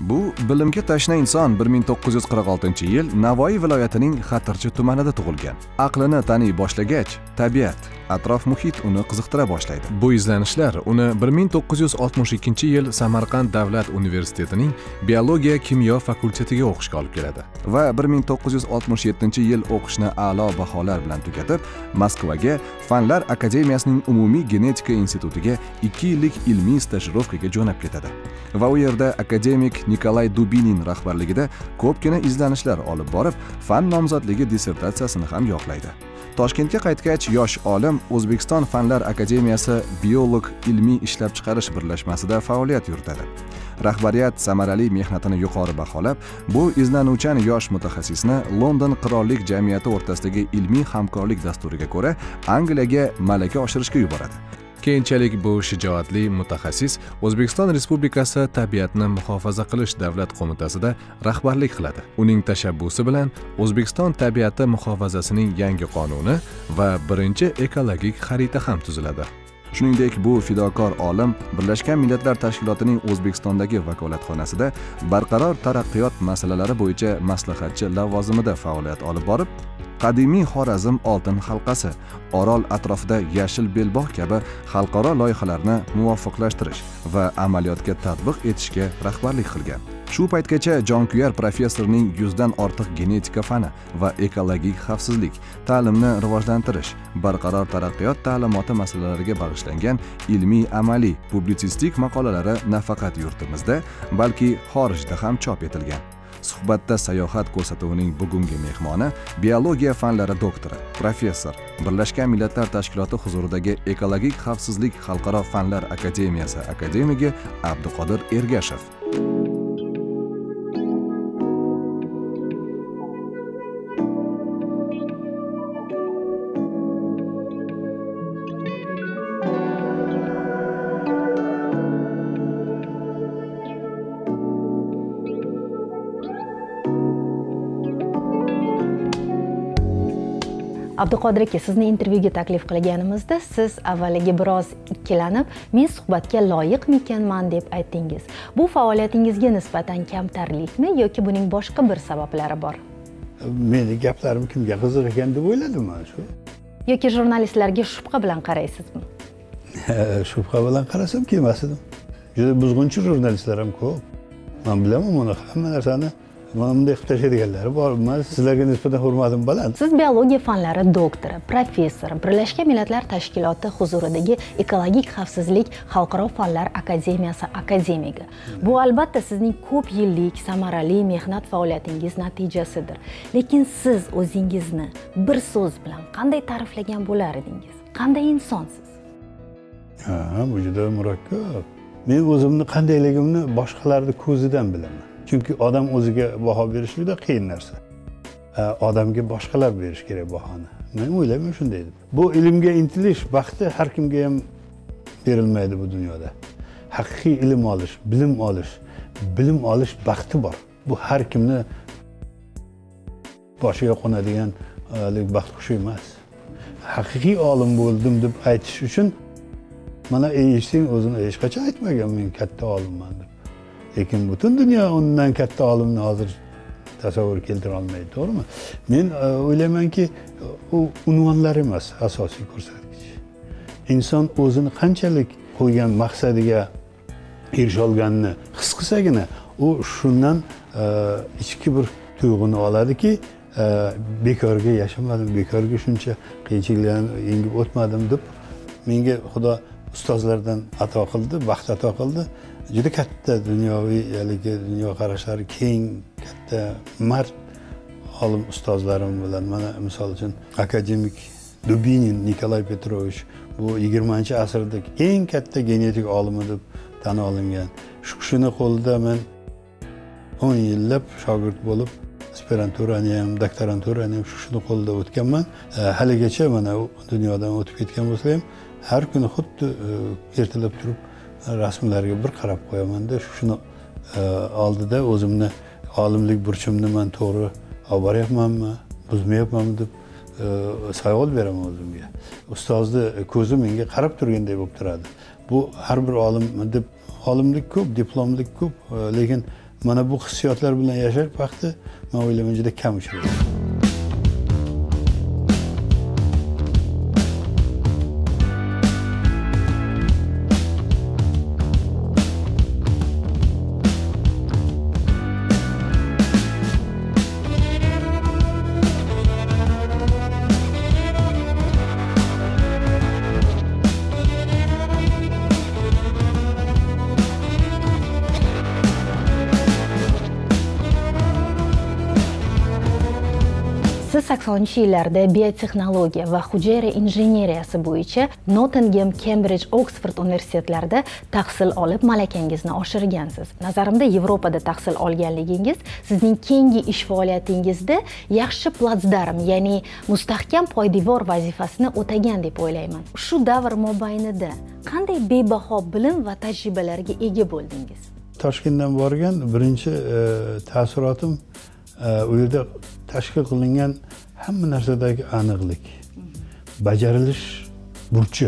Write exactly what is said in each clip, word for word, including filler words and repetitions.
Bu bilimga tashna inson bir ming to'qqiz yuz qirq oltinchi yil Navoiy viloyatining Xatirchi tumanida tug'ilgan. Aqlini taniy boshlagach, tabiat, atrof muhit uni qiziqtira boshlaydi. Bu izlanishlar uni bir ming to'qqiz yuz oltmish ikkinchi yil Samarqand davlat universitetining biologiya kimyo fakultetiga o'qishga olib keladi va bir ming to'qqiz yuz oltmish yettinchi yil o'qishni a'lo baholar bilan tugatib, Moskvaga Fanlar akademiyasining umumiy genetika institutiga ikki yillik ilmiy stajirovkaga jo'nab ketadi va u yerda akademik Nikolay Dubinin rahbarligida ko'pgina izlanishlar olib borib, fan nomzodligi dissertatsiyasini ham yoqlaydi. Toshkentga qaytgach, yosh olim O'zbekiston Fanlar akademiyasi biolog ilmiy ishlab chiqarish birlashmasida faoliyat yuritadi. Rahbariyat samarali mehnatini yuqori baholab, bu izlanuvchan yosh mutaxassisni London qirollik jamiyati o'rtasidagi ilmiy hamkorlik dasturiga ko'ra Angliyaga malaka oshirishga yuboradi. Keyinchalik bu shijoatli mutaxassis O'zbekiston Respublikasi Tabiatni muhofaza qilish davlat qo'mitasida rahbarlik qiladi. Uning tashabbusi bilan O'zbekiston tabiati muhofazasining yangi qonuni va birinchi ekologik xarita ham tuziladi. Shuningdek, bu fidokor olim Birlashgan Millatlar Tashkilotining O'zbekistondagi vakolatxonasida barqaror taraqqiyot masalalari bo'yicha maslahatchi lavozimida faoliyat olib borib, qadimiy Xorazm oltin halqasi, Orol atrofida yashil belbog' kabi xalqaro loyihalarni muvofiqlashtirish va amaliyotga tatbiq etishga rahbarlik qilgan. Shu paytgacha jonkuyar professorning yuzdan ortiq genetika fani va ekologik xavfsizlik, ta'limni rivojlantirish, barqaror taraqqiyot ta'limoti masalalariga bag'ishlangan ilmiy amaliy publitsistik maqolalari nafaqat yurtimizda, balki xorijda ham chop etilgan. Suhbatda sayohat ko'rsatuvining bugungi mehmoni biologiya fanlari doktori, professor, Birlashgan Millatlar Tashkiloti huzuridagi ekologik xavfsizlik xalqaro fanlar akademiyasi akademigi Abduqodir Ergashev. Abduqodir aka, sizni intervyuga taklif qilganimizda siz avvaliga biroz ikkilanib, men suhbatga loyiqmikanman deb aytdingiz. Bu faoliyatingizga nisbatan kamtarlikmi yoki buning boshqa bir sabablari bor? Meni gaplarim kimga qiziq ekan deb o'yladim mana shu. Yoki jurnalistlarga shubha bilan qaraysizmi? Shubha bilan qarasam kelmas edim. Juda buzg'unchi jurnalistlar ham ko'p. Men bilaman buni, hamma narsani mana bunday qilib tashlaydiganlari bor. Men sizlarga nisbatan hurmatim baland. Siz biologiya fanlari doktori, professor, Birlashgan Millatlar Tashkiloti huzuridagi ekologik xavfsizlik xalqaro fanlar akademiyasi akademigi. Bu albatta sizning ko'p yillik samarali mehnat faoliyatingiz natijasidir. Lekin siz o'zingizni bir so'z bilan qanday ta'riflagan bo'lar edingiz? Qanday insonsiz? Ha, bu juda murakkab. Men o'zimni qandayligimni boshqalarning ko'zidan bilaman. Chunki odam o'ziga baho berish juda qiyin narsa. Odamga boshqalar berish kerak bahoni. Men o'ylayman shunday deb. Bu ilmga intilish baxti har kimga ham berilmaydi bu dunyoda. Haqiqiy ilm olish, bilim olish, bilim olish baxti bor. Bu har kimni boshiga qo'nadigan baxt qushi emas. Haqiqiy olim bo'ldim deb aytish uchun mana eshitsang o'zini hech qachon aytmagan men katta olimman deb. Lekin butun dunyo undan katta olimni hozir tasavvur keltira olmaydi, to'g'rimi? Men o'ylaymanki, u unvonlar emas asosiy ko'rsatkich. Inson o'zini qanchalik qo'ygan maqsadiga erisha olganini his qilsagina, u shundan ichki bir tuyg'uni oladiki, bekorga yashamadim, bekorga shuncha qiyinchiliklarni yengib o'tmadim deb menga Xudo ustozlardan ato qildi, baxt ato qildi. Juda katta dunyoviy, ya'ni dunyo qarashlari keng, katta mard olim ustozlarim bilan, mana misol uchun akademik Dubinin Nikolay Petrovich bu yigirmanchi asrdagi eng katta genetik olimi deb tan olingan. Shu kishini qo'lida men o'n yillab shogird bo'lib, aspiranturani ham, doktoranturani ham shu kishini qo'lida o'tganman. Haligacha mana dunyodan o'tib ketgan bo'lsa ham, har kuni xuddi ertalab turib rasmlarga bir qarab qo'yaman-da, shuni oldida o'zimni olimlik burchimni men to'g'ri olib boryapmanmi, buzmayapmanmi deb savol beraman o'zimga. Ustozni ko'zi menga qarab turganday bo'lib turadi. Bu har bir olim deb olimlik ko'p, diplomlik ko'p, lekin Mana bu hissiyotlar bilan yashash vaqti men o'ylayman juda kam uchraydi. Siz saksoninchi yillarda biotexnologiya va hujayra injeneriyasi bo'yicha Nottingham, Cambridge, Oxford universitetlarida tahsil olib, malakangizni oshirgansiz. Nazarimda Yevropada tahsil olganligingiz sizning keyingi ish faoliyatingizda yaxshi platsdarm, ya'ni mustahkam poydevor vazifasini o'tagan deb o'ylayman. Shu davr mobaynida qanday bebaho bilim va tajribalarga ega bo'ldingiz? Toshkentdan borgan birinchi taassurotim u yerda tashkil qilingan hamma narsadagi aniqlik, bajarilish burchi,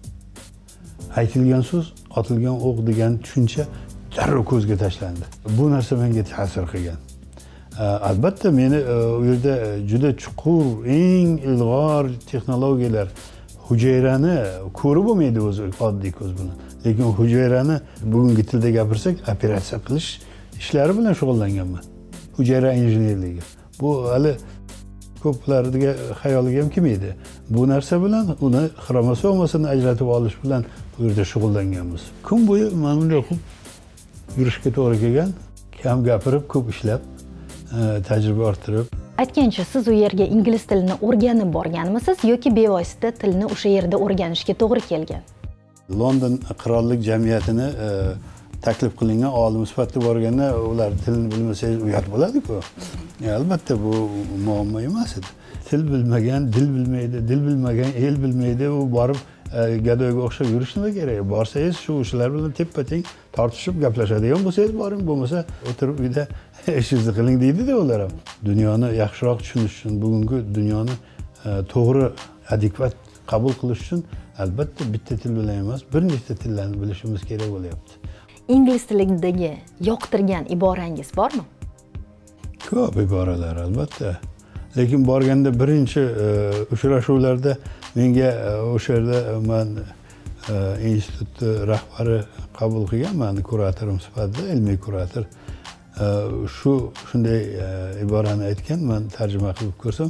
aytilgan so'z, otilgan o'q degan tushuncha darrov ko'zga tashlandi. Bu narsa menga ta'sir qilgan. Albatta meni u yerda juda chuqur, eng ilg'or texnologiyalar, hujayrani ko'rib bo'lmaydi o'zi oddiy ko'z bilan. Lekin hujayrani bugungi tilda gapirsak, operatsiya qilish ishlari bilan shug'ullanganman. Hujayra injenerligi. Bu hali ko'plarga xayoliga ham kelmaydi. Bu narsa bilan uni xromosomasini ajratib olish bilan bu yerda shug'ullanganmiz. Kun bo'yi mana bunday qilib yurishga to'g'ri kelgan, kam gapirib, ko'p ishlab, tajriba orttirib. Aytgancha, siz u yerga ingliz tilini o'rganib borganmisiz yoki bevosita tilni o'sha yerda o'rganishga to'g'ri kelgan? London qirollik jamiyatini taklif qilingan olim sifatida borganda ular tilni bilmasangiz uyat bo'ladi-ku. Albatta bu muammo emas edi. Til bilmagan, dil bilmaydi, dil bilmagan el bilmaydi, u borib gadoyga o'xshab yurish nima kerak? Borsangiz shu ishlar bilan teppa-teng tortishib gaplashadigan bo'lsangiz boring, bo'lmasa o'tirib uyda ishingizni qiling deydi-da ular ham. Dunyoni yaxshiroq tushunish uchun, bugungi dunyoni to'g'ri, adekvat qabul qilish uchun albatta bitta til bilan emas, bir nechta tillarni bilishimiz kerak bo'lyapti. Ingliz tilidagi yoqtirgan iborangiz bormi? Ko'p iboralar albatta. Lekin borganda birinchi uchrashuvlarda menga o'sha yerda men institut rahbari qabul qilgan, meni kuratorim sifatida, ilmiy kurator. Shu shunday iborani aytgan, men tarjima qilib ko'rsam,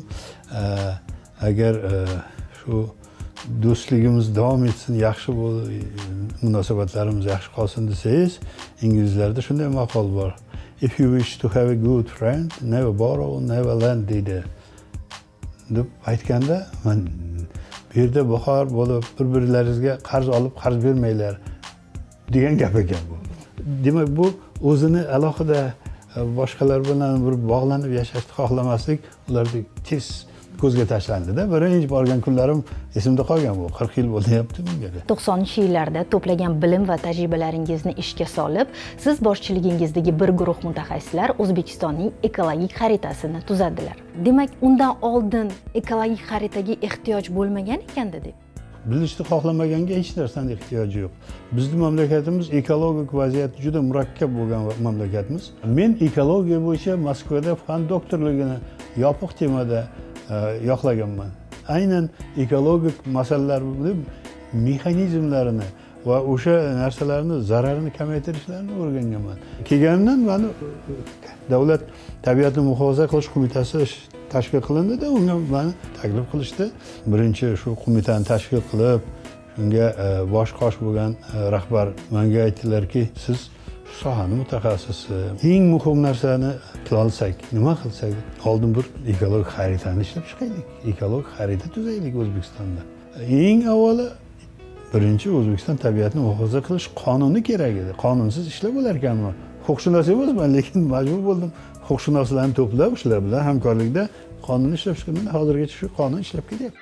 agar shu do'stligimiz davom etsin, yaxshi bo'lib, munosabatlarimiz yaxshi qolsin desangiz, inglizlarda shunday maqol bor. If you wish to have a good friend, never borrow, never lend deydi. Deb aytganda, men bu yerda bahor bo'lib, bir-birlaringizga qarz olib, qarz bermanglar degan gap ekan bu. Demak, bu o'zini alohida boshqalar bilan bir bog'lanib yashashni xohlamaslik ularda tez ko'zga tashlandi-da. Birinchi borgan kunlarim esimda qolgan bu. qirq yil bo'lyapti bunga. to'qsoninchi yillarda to'plagan bilim va tajribalaringizni ishga solib, siz boshchiligingizdagi bir guruh mutaxassislar O'zbekistonning ekologik xaritasini tuzadilar. Demak, undan oldin ekologik xaritaga ehtiyoj bo'lmagan ekanda deb. Bilishni xohlamaganga hech narsani ehtiyoji yo'q. Bizning mamlakatimiz ekologik vaziyati juda murakkab bo'lgan mamlakatimiz. Men ekologiya bo'yicha Moskvada fan doktorligini yopiq temada yoqlaganman. Aynan ekologik masalalar mexanizmlarini va o'sha narsalarni zararini kamaytirishlarini o'rganganman. Kelganimdan meni Davlat tabiatni muhofaza qilish qo'mitasi tashkil qilindi-da, unga meni taklif qilishdi. Birinchi shu qo'mitani tashkil qilib, shunga bosh qosh bo'lgan rahbar menga aytdilarki, siz sohani mutaxassisi. Eng muhim narsani qila olsak, nima qilsak, oldin bir ekologik xaritani ishlab chiqaylik. Ekologik xarita tuzaylik O'zbekistonda. Eng avvalo birinchi O'zbekiston tabiatni muhofaza qilish qonuni kerak edi. Qonunsiz ishlab bo'lar ekanmi? Huquqshunos emasman, lekin majbur bo'ldim. Huquqshunoslarni to'plab, shular bilan hamkorlikda qonun ishlab chiqdim. Hozirgacha shu qonun ishlab kelyapti.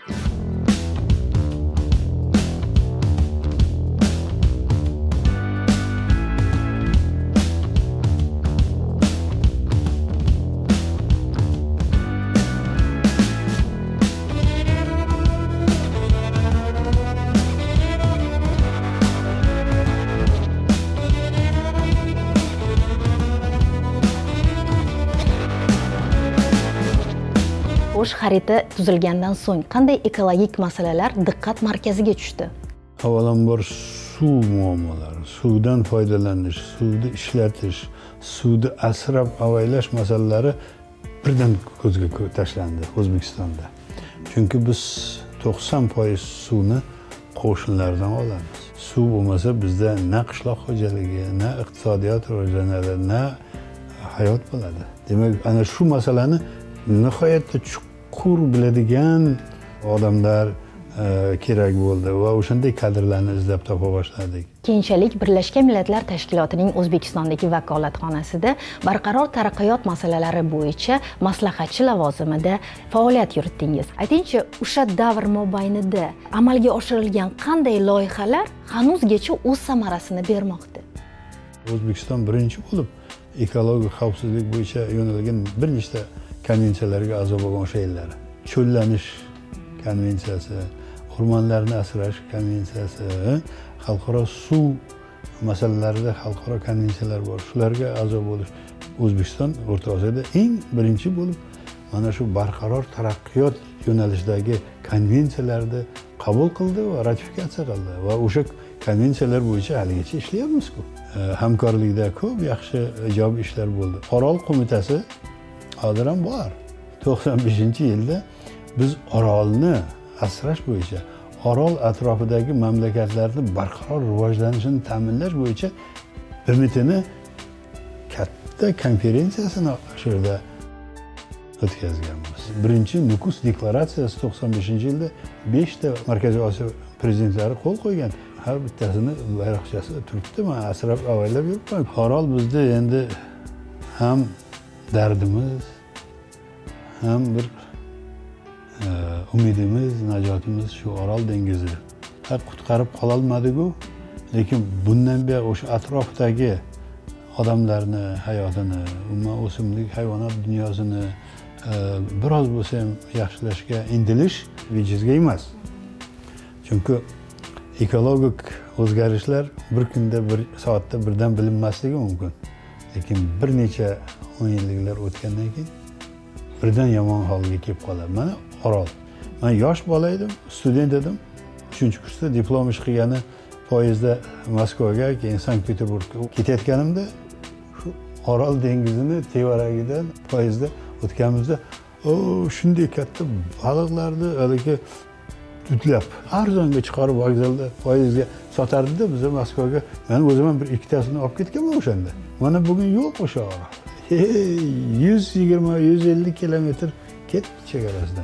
Xo'sh, xarita tuzilgandan so'ng qanday ekologik masalalar diqqat markaziga tushdi? Avvalambor suv muammolari, suvdan foydalanish, suvni ishlatish, suvni asrab avaylash masalalari birdan ko'zga tashlandi O'zbekistonda. Chunki biz to'qson foiz suvni qo'shnilardan olamiz. Suv bo'lmasa bizda na qishloq xo'jaligi, na iqtisodiyot rivojlanadi, na hayot bo'ladi. Demak, ana shu masalani nihoyatda chuqur biladigan odamlar kerak bo'ldi va o'shanday kadrlarni izlab topa boshladik. Keyinchalik Birlashgan Millatlar Tashkilotining O'zbekistondagi vakolatxonasida barqaror taraqqiyot masalalari bo'yicha maslahatchi lavozimida faoliyat yuritdingiz. Aytingchi, o'sha davr mobaynida amalga oshirilgan qanday loyihalar hanuzgacha o'z samarasini bermoqda? O'zbekiston birinchi bo'lib ekologik xavfsizlik bo'yicha yo'nalgan bir nechta konvensiyalarga a'zo bo'lgan o'sha yillar. Cho'llanish konvensiyasi, o'rmonlarni asrash konvensiyasi, xalqaro suv masalalarida xalqaro konvensiyalar bor. Shularga a'zo bo'lish O'zbekiston O'rta Osiyoda eng birinchi bo'lib mana shu barqaror taraqqiyot yo'nalishidagi konvensiyalarni qabul qildi va ratifikatsiya qildi va o'sha konvensiyalar bo'yicha haligacha ishlayapmiz-ku. Hamkorlikda ko'p yaxshi ijobiy ishlar bo'ldi. Orol qo'mitasi hozir ham bor. to'qson beshinchi yilda biz Orolni asrash bo'yicha, Orol atrofidagi mamlakatlarning barqaror rivojlanishini ta'minlash bo'yicha B M Tni katta konferensiyasini shu yerda o'tkazganmiz. Birinchi Nukus deklaratsiyasi to'qson beshinchi yilda beshta Markaziy Osiyo prezidentlari qo'l qo'ygan. Har bittasini bayroqchasi turibdi. Men asrab avaylab yuribman. Orol bizda endi ham dardimiz, ham bir umidimiz, najotimiz shu Orol dengizi. Ha, qutqarib qololmadik-ku, lekin bundan buyon o'sha atrofdagi odamlarni hayotini, umuman o'simlik hayvonot dunyosini biroz bo'lsa ham yaxshilashga intilish bejizga emas. Chunki ekologik o'zgarishlar bir kunda, bir soatda birdan bilinmasligi mumkin. Lekin bir necha o'n yilliklar o'tgandan keyin birdan yomon holga kelib qoladi. Mana Orol. Men yosh bola edim, student edim. uchinchi kursda diplom ish qilgani poyezdda Moskvaga, keyin Sankt-Peterburgga ketayotganimda shu Orol dengizini tevaragidan poyezdda o'tganimizda, o shunday katta baliqlarni haligi tutlab arzonga chiqarib vokzalda poyezdga sotardi-da, biz Moskvaga. Men o'zim ham bir ikkitasini olib ketganman o'shanda. Mana bugun yo'q o'sha Orol. yuz yigirma yuz ellik kilometr ketdi chegarasidan.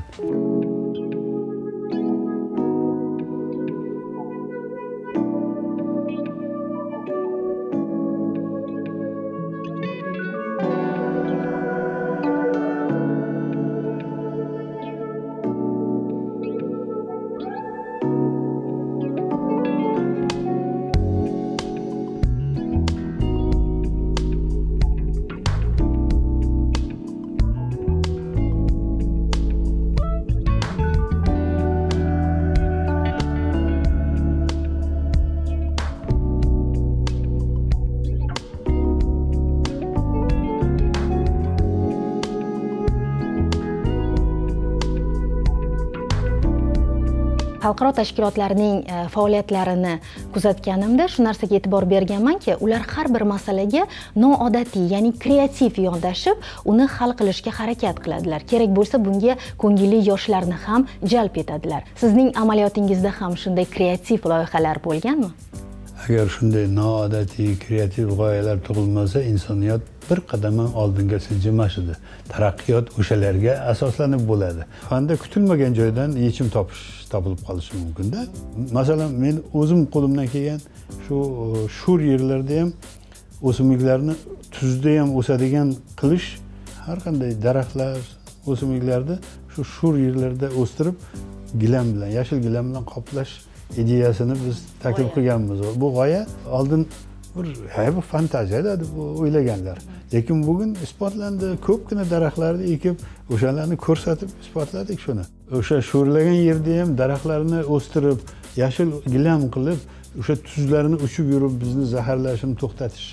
xalqaro tashkilotlarning faoliyatlarini kuzatganimda shu narsaga e'tibor berganmanki, ular har bir masalaga noodatiy, ya'ni kreativ yondashib, uni hal qilishga harakat qiladilar. Kerak bo'lsa, bunga ko'ngilli yoshlarni ham jalb etadilar. Sizning amaliyotingizda ham shunday kreativ loyihalar bo'lganmi? Agar shunday noodatiy, kreativ g'oyalar tug'ilmasa, insoniyat bir qadam ham oldinga siljimas edi. Taraqqiyot o'shalarga asoslanib bo'ladi. Fanda kutilmagan joydan yechim topish topilib qolishi mumkin-da. Masalan, men o'zim qo'limdan kelgan shu shur yerlarda ham o'simliklarni tuzda ham o'sadigan qilish, har qanday daraxtlar, o'simliklarni shu shur yerlarda o'stirib, gilam bilan, yashil gilam bilan qoplash ideyasini biz taklif qilganmiz. Bu g'oya oldin bir hayb fantaziya deb o'ylaganlar. Lekin bugun isbotlandi. Ko'pgina daraxtlarni ekib, o'shalarni ko'rsatib isbotladik shuni. O'sha sho'rlagan yerda ham daraxtlarni o'stirib, yashil gilam qilib, o'sha tuzlarni uchib yurib bizni zaharlashini to'xtatish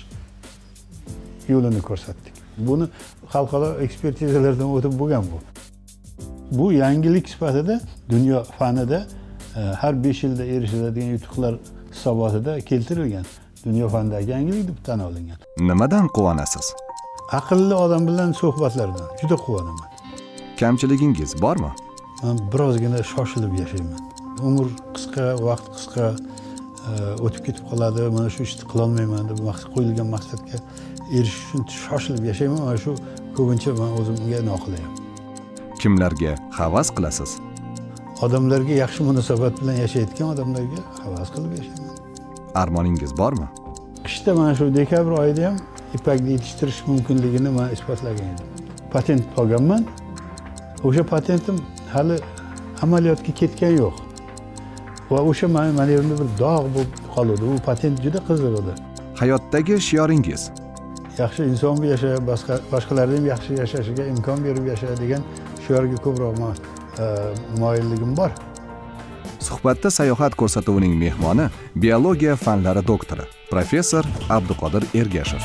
yo'lini ko'rsatdik. Buni xalqaro ekspertizalardan o'tib bo'lgan bu. Bu yangilik sifatida dunyo fanida har besh yilda erishiladigan yutuqlar hisobotida keltirilgan. Dunyo fanidagi yangilik deb tan olingan. Nimadan quvonasiz? Aqlli odam bilan suhbatlardan juda quvonaman. Kamchiligingiz bormi? Men birozgina shoshilib yashayman. Umr qisqa, vaqt qisqa, o'tib ketib qoladi. Mana shu ishni qila olmayman deb maqsad qo'yilgan maqsadga erishish uchun shoshilib yashayman. Mana shu ko'pincha men o'zimga noqulayman. Kimlarga havas qilasiz? Odamlarga yaxshi munosabat bilan yashayotgan odamlarga havas qilib yashayman. Armoningiz bormi? Qishda mana shu dekabr oyida ham ipakni yetishtirish mumkinligini men isbotlagan edim. Patent olganman. O'sha patentim hali amaliyotga ketgan yo'q. Va o'sha mening yerimda bir dog' bo'lib qoldi. U patent juda qiziq edi. Hayotdagi shioringiz? Yaxshi inson bu yasha, boshqa boshqalarning yaxshi yashashiga imkon berib yashaydigan shiorga ko'proq moyilligim bor. Suhbatda sayohat ko'rsatuvining mehmoni biologiya fanlari doktori, professor Abduqodir Ergashev.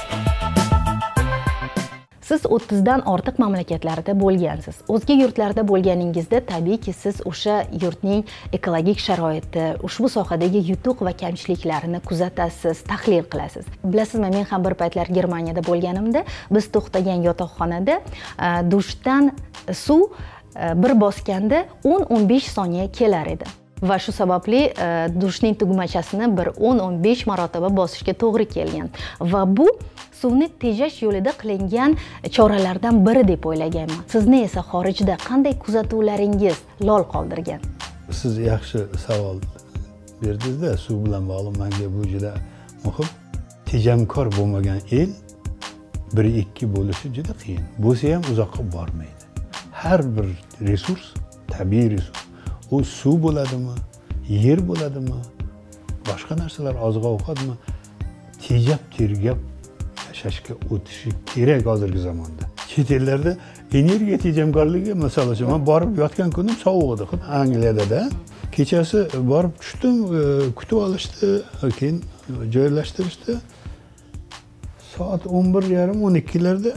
Siz o'ttizdan ortiq mamlakatlarda bo'lgansiz. O'zga yurtlarda bo'lganingizda tabiiyki siz o'sha yurtning ekologik sharoiti, ushbu sohadagi yutuq va kamchiliklarini kuzatasiz, tahlil qilasiz. Bilasizmi, men ham bir paytlar Germaniyada bo'lganimda, biz to'xtagan yotoqxonada dushdan suv bir bosganda o'n o'n besh soniya kelar edi. Va shu sababli dushning tugmachasini bir o'n o'n besh marotaba bosishga to'g'ri kelgan. Va bu suvni tejash yo'lida qilingan choralardan biri deb o'ylaganman. Sizni esa xorijda qanday kuzatuvlaringiz lol qoldirgan? Siz yaxshi savol berdingiz-da, suv bilan bog'liq menga bu juda muhim. Tejamkor bo'lmagan el bir ikki bo'lishi juda qiyin. Bo'lsa ham uzoqqa bormaydi. Har bir resurs, tabiiy resurs. U suv bo'ladimi, yer bo'ladimi, boshqa narsalar, oziq-ovqatmi, tejab tergab yashashga o'tishi kerak hozirgi zamonda. Chet ellarda energiya tejamkorligi, masalan, men borib yotgan kunim sovuq edi, Angliyada-da. Kechasi borib tushdim, kutib olishdi, keyin joylashtirishdi. Soat o'n bir yarim o'n ikkilarda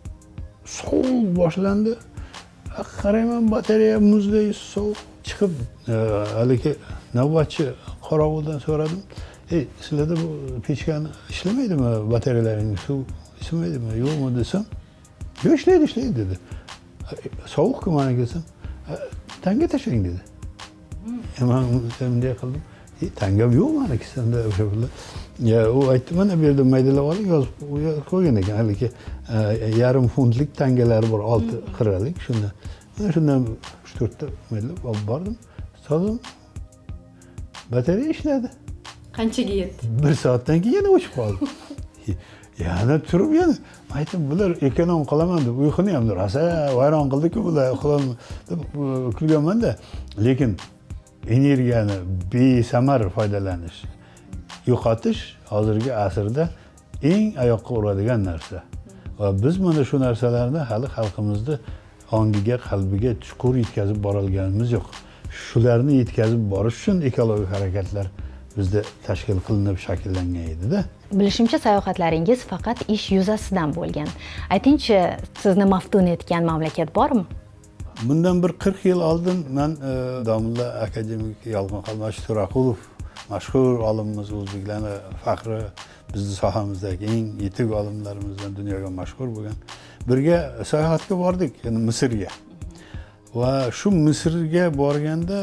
sovuq boshlandi. Qarayman, batareya muzday sovuq. Chiqib, haligi navbatchi qorovuldan so'radim. "Ey, sizlarda bu pechkani ishlamaydimi, batareyalaring suv ishlamaydimi, yo'qmi?" desam, "Yo'q, ishlaydi, ishlaydi" dedi. "Sovuq-ku mana desam, "Tanga tashlang" dedi. Men bunday qildim. "E, tangam yo'q mani kisamda o'sha pullar." Ya, u aytdi, "Mana bu yerda maydalab oling, yozib qo'ygan ekan. Haligi yarim funtlik tangalar bor, olti qirralik, shundan. Mana shundan uch to'rtta maydalab olib bordim. Soldim. Batareya ishladi. Qanchaga yetdi? Bir soatdan keyin yana o'chib qoldi. Yana turib yana aytdim, "Bular ekonom qilaman" deb uyquni ham rosa vayron qildi-ku bular, uxlolmay deb kulganman-da. Lekin energiyani besamar foydalanish, yo'qotish hozirgi asrda eng oyoqqa uradigan narsa. Va biz mana shu narsalarni hali xalqimizni ongiga, qalbiga chuqur yetkazib bora olganimiz yo'q. Shularni yetkazib borish uchun ekologik harakatlar bizda tashkil qilinib shakllangan edi-da. Bilishimcha, sayohatlaringiz faqat ish yuzasidan bo'lgan. Aytingchi, sizni maftun etgan mamlakat bormi? Bundan bir qirq yil oldin men domla akademik Yolg'on Qalmash To'raqulov, mashhur olimimiz, o'zbeklarning faxri, bizning sohamizdagi eng yetuk olimlarimizdan, dunyoga mashhur bo'lgan, birga sayohatga bordik, ya'ni Misrga. Va shu Misrga borganda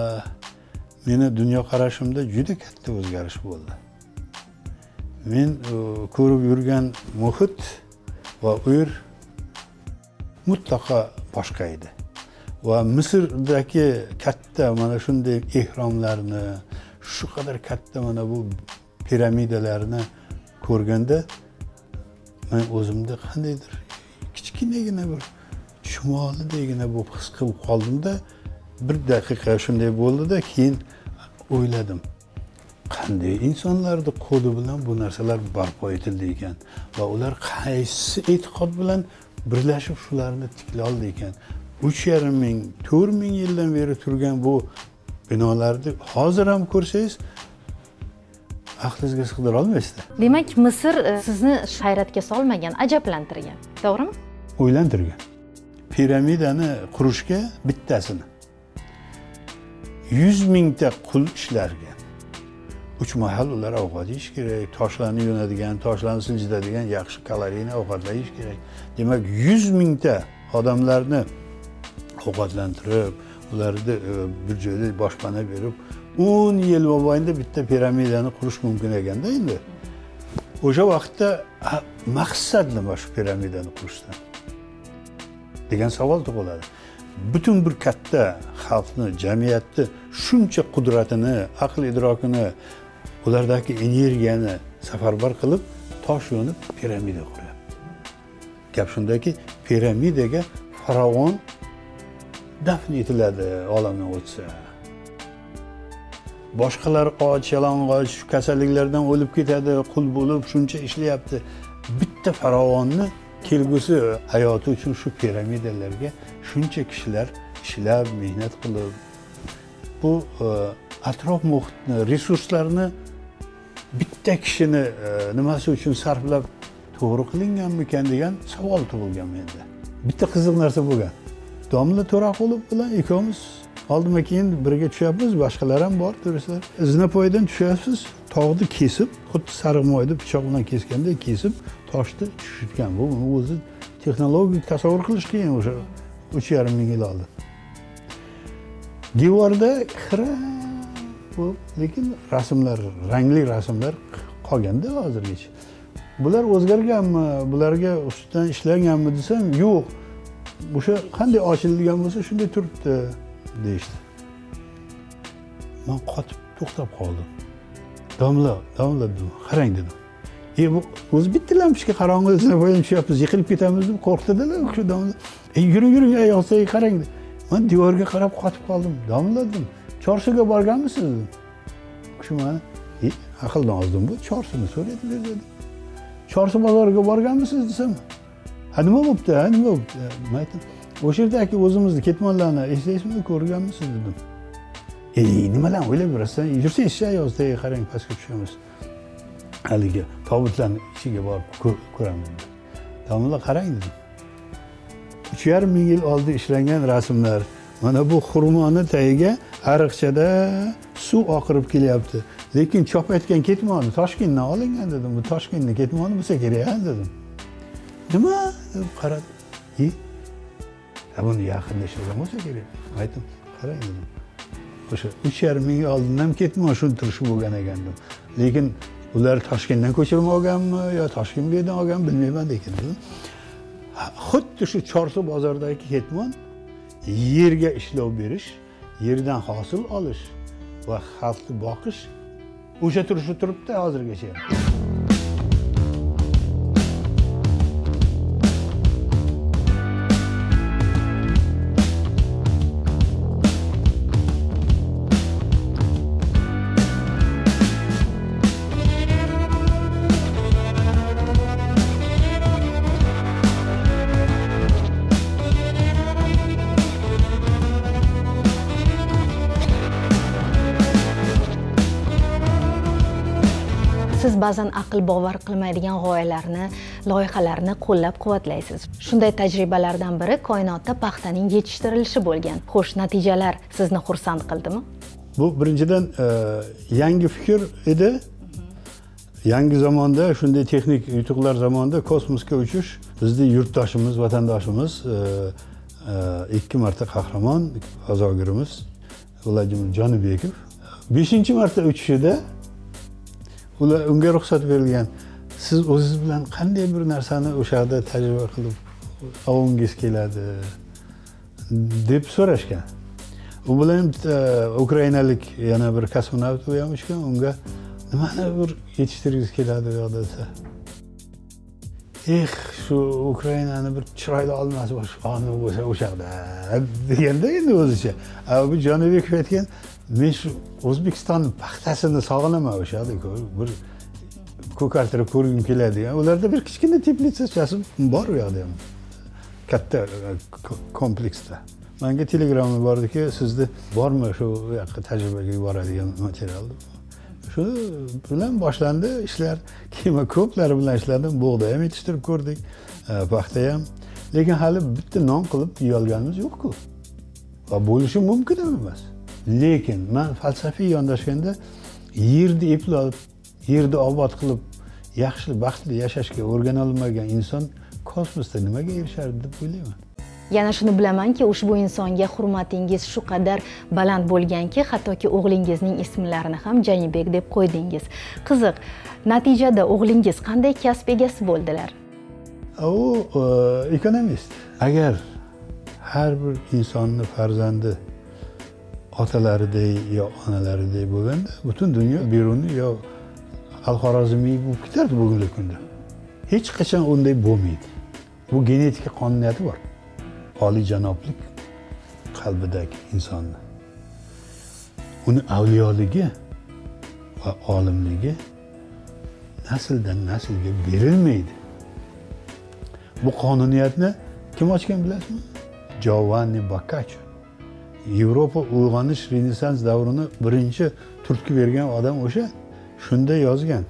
meni dunyo qarashimda juda katta o'zgarish bo'ldi. Men ko'rib yurgan muhit va u yer mutlaqo boshqa edi. Va Misrdagi katta mana shunday ehromlarni, shu qadar katta mana bu piramidalarni ko'rganda men o'zimda qandaydir kichkinagina bir chumolidagina bu his qilib qoldimda, bir daqiqa shunday bo'ldi-da, keyin o'yladim. Qanday insonlarni qo'li bilan bu narsalar barpo etildi ekan va ular qaysi e'tiqod bilan birlashib shularni tiklay oldi ekan. uch yarim ming, to'rt ming yildan beri turgan bu binolarni hozir ham ko'rsangiz aqlingizga sig'dira olmaysizlar. Demak, Misr sizni hayratga solmagan, ajablantirgan, to'g'rimi? O'ylantirgan. piramidani qurishga bittasini yuz mingta qul ishlargan. Uch mahal ular ovqat yeyish kerak, toshlarni yo'nadigan, toshlarni siljitadigan yaxshi kaloriyli ovqatlar yeyish kerak. Demak, yuz mingta odamlarni ovqatlantirib, ularga bir joyda boshpana berib, o'n yil mobaynida bitta piramidani qurish mumkin ekanda endi. O'sha vaqtda maqsad nima shu piramidani qurishdan degan savol tug'iladi. Butun bir katta xalqni, jamiyatni shuncha qudratini, aql idrokini, ulardagi energiyani safarbar qilib, tosh yo'nib piramida quryapti. Gap shundaki, piramidaga faravon dafn etiladi olamdan o'tsa. Boshqalar och, yalang'och, shu kasalliklardan o'lib ketadi, qul bo'lib shuncha ishlayapti. Bitta faravonni kelgusi hayoti uchun shu piramidalarga shuncha kishilar ishlab, mehnat qilib, bu atrof muhitni, resurslarni bitta kishini nimasi uchun sarflab to'g'ri qilinganmikan degan savol tug'ilgan menda. Bitta qiziq narsa bo'lgan. Domla To'raqulov bilan ikkovimiz oldima keyin birga tushyapmiz, boshqalar ham bor, turistlar. Zinapoydan tushyapsiz, tog'ni kesib, xuddi sariq moyni pichoq bilan kesgandek kesib, toshni tushirgan. Bu o'zi texnologik tasavvur qilish qiyin o'sha uch yarim ming yil oldin. Devorda xira bu, lekin rasmlar, rangli rasmlar qolganda hozirgacha. Bular o'zgarganmi, bularga ustidan ishlanganmi desam, yo'q. O'sha qanday ochilgan bo'lsa, shunday turibdi deyishdi. Men qotib to'xtab qoldim. Domla, domla dedim, qarang dedim. E bu o'zi bitta lampochka qorong'ida zinapoydan tushyapmiz, yiqilib ketamiz deb qo'rqdilar o'sha domla. E yuring, yuring, oyoqsiga qarang dedi. Men devorga qarab qotib qoldim. Domla dedim, Chorsuga borganmisiz dedim. Shu meni, e aqldan ozdim bu, Chorsuni so'raydilar dedim. Chorsu bozoriga borganmisiz desam, ha nima bo'pti, ha nima bo'pti? Men aytdim, o'sha yerdagi o'zimizni ketmonlarni eslaysizmi, ko'rganmisiz dedim. E nimalarni o'ylab yurasan? Yursang shu yozda qarang, pastga tushamiz. Haligi tobutlarning ichiga borib ko'raman dedi. Domla qarang dedim. uch yarim ming yil oldin ishlangan rasmlar. Mana bu xurmoni tagiga ariqchada suv oqirib kelyapti. Lekin chop aytgan ketmoni Toshkentdan olingan dedim. Bu Toshkentning ketmoni bo'lsa kerak dedim. Nima deb qaradi. "E, buni yaqinda ishlangan bo'lsa kerak." Aytdim, "Qarang" dedim. O'sha uch yarim ming yil oldin ham ketmon shuni turishi bo'lgan ekan dedim. Lekin ular Toshkentdan ko'chirib olganmi yo Toshkentdan olganmi bilmayman lekin dedim. Xuddi shu Chorsu bozoridagi ketmon yerga ishlov berish, yerdan hosil olish va xalqni boqish o'sha turishi turibdi hozirgacha. Siz ba'zan aql bovar qilmaydigan g'oyalarni, loyihalarni qo'llab-quvvatlaysiz. Shunday tajribalardan biri koinotda paxtaning yetishtirilishi bo'lgan. Xo'sh, natijalar sizni xursand qildimi? Bu birinchidan yangi fikr edi. Yangi zamonda, shunday texnik yutuqlar zamonida kosmosga uchish bizning yurtdoshimiz, vatandoshimiz ikki marta qahramon fazogirimiz Vladimir Jonibekov beshinchi marta uchishida ular unga ruxsat berilgan. Siz o'zingiz bilan qanday bir narsani o'sha yerda tajriba qilib olgingiz keladi deb so'rashgan. U bilan ukrainalik yana bir kosmonavt ham ishgan, unga nimani bir yetishtirgingiz keladi u yoqda desa. Eh, shu Ukrainani bir chiroyli olmasi boshqoni bo'lsa o'sha yerda deganda endi o'zicha. Bu Jonibekov aytgan, men shu O'zbekiston paxtasini sog'inaman o'sha yerda bir ko'kartirib ko'rgim keladi. Ularda bir kichkina teplitsachasi bor u yoqda ham. Katta kompleksda. Menga telegramma bordiki, sizda bormi shu yoqqa tajribaga yuboradigan material? Shu bilan boshlandi ishlar. Keyin ko'plari bilan ishladim. Bug'da ham yetishtirib ko'rdik, paxta ham. lekin hali bitta non qilib yeyolganimiz yo'q-ku. Va bo'lishi mumkin ham emas. Lekin men falsafiy yondashganda yerni eplab, yerni obod qilib, yaxshi, baxtli yashashga o'rgana olmagan inson kosmosda nimaga erishadi deb o'ylayman. Yana shuni bilamanki, ushbu insonga hurmatingiz shu qadar baland bo'lganki, hattoki o'g'lingizning ismlarini ham Janibek deb qo'ydingiz. Qiziq, natijada o'g'lingiz qanday kasb egasi bo'ldilar? U ekonomist. Agar har bir insonning farzandi otalaridek yo onalaridek bo'lganda, butun dunyo Beruniy yo Al-Xorazmiy bo'lib ketardi bugungi kunda. Hech qachon unday bo'lmaydi. Bu genetika qonuniyati bor. Olijanoblik qalbidagi insonni. Uni avliyoligi va olimligi nasldan naslga berilmaydi. Bu qonuniyatni kim ochgan bilasizmi? Giovanni Boccaccio. Yevropa uyg'onish Renessans davrini birinchi turtki bergan odam o'sha. Shunda yozgan.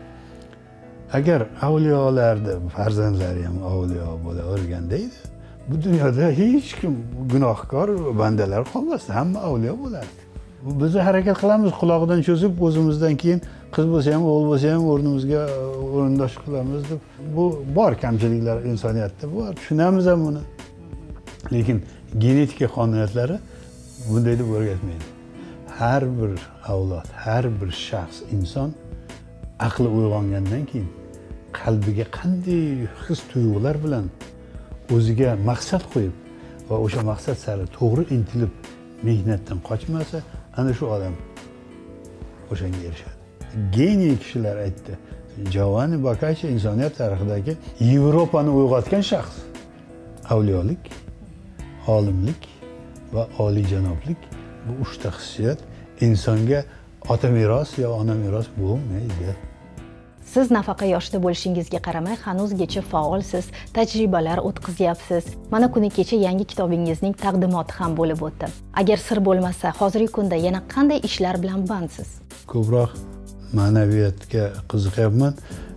Agar avliyolarda farzandlari ham avliyo bo'laverganda edi, bu dunyoda hech kim gunohkor bandalar qolmasdi, hamma avliyo bo'lardi. Biz harakat qilamiz, quloqdan cho'zib, o'zimizdan keyin qiz bo'lsa ham, o'g'il bo'lsa ham o'rnimizga o'rindosh qilamiz deb. Bu bor kamchiliklar insoniyatda bor, tushunamiz ham buni. Lekin genetika qonuniyatlari bunday deb o'rgatmaydi. Har bir avlod, har bir shaxs, inson aqli uyg'ongandan keyin qalbiga qanday his-tuyg'ular bilan o'ziga maqsad qo'yib va o'sha maqsad sari to'g'ri intilib mehnatdan qochmasa, ana shu odam o'shanga erishadi. Geniy kishilar aytdi. Giovanni Boccaccio insoniyat tarixidagi Yevropani uyg'otgan shaxs. Avliyolik, olimlik va olijanoblik bu uchta hissiyat insonga ota meros yo ona meros bo'lmaydi. Siz nafaqa yoshda bo'lishingizga qaramay hanuzgacha faolsiz, tajribalar o'tkazyapsiz. Mana kuni kecha yangi kitobingizning taqdimoti ham bo'lib o'tdi. Agar sir bo'lmasa, hozirgi kunda yana qanday ishlar bilan bandsiz? Ko'proq ma'naviyatga qiziqyapman.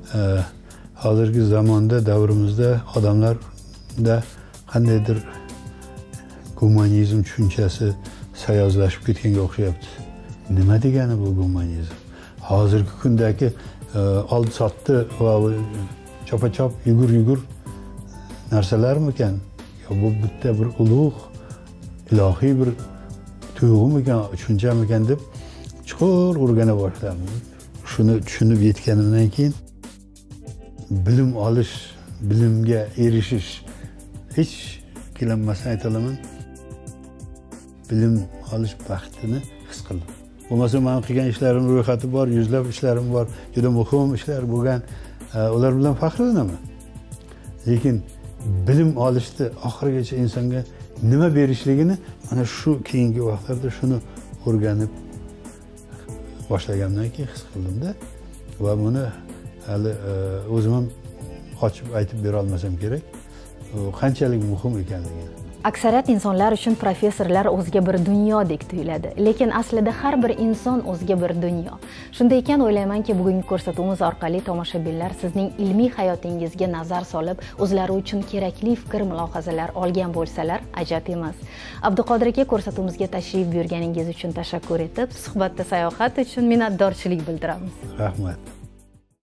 Hozirgi zamonda, davrimizda odamlarda qandaydir gumanizm tushunchasi sayozlashib ketganga o'xshayapti. Nima degani bu gumanizm? Hozirgi kundagi oldi sotdi va chopa-chop, yugur-yugur narsalarmikan? Yo bu bitta bir ulug' ilohiy bir tuyg'umikan, tushunchamikan deb chuqur o'rgana boshladim. Shuni tushunib yetganimdan keyin bilim olish, bilimga erishish hech ikkilanmasdan aytolaman. Bilim olish baxtini his qildim. Bo'lmasa men qilgan ishlarim ro'yxati bor, yuzlab ishlarim bor, juda muhim ishlar bo'lgan, ular bilan faxrlanaman. Lekin bilim olishni oxirigacha insonga nima berishligini mana shu keyingi vaqtlarda shuni o'rganib boshlagandan keyin his qildimda va buni hali o'zim ham ochib aytib bera olmasam kerak. Qanchalik muhim ekanligini. Aksariyat insonlar uchun professorlar o'ziga bir dunyodek tuyuladi, lekin aslida har bir inson o'ziga bir dunyo. Shunday ekan o'ylaymanki, bugungi ko'rsatuvimiz orqali tomoshabinlar sizning ilmiy hayotingizga nazar solib, o'zlari uchun kerakli fikr mulohazalar olgan bo'lsalar, ajab emas. Abduqodir aka, ko'rsatuvimizga tashrif buyurganingiz uchun tashakkur etib, suhbatda sayohat uchun minnatdorchilik bildiramiz. Rahmat.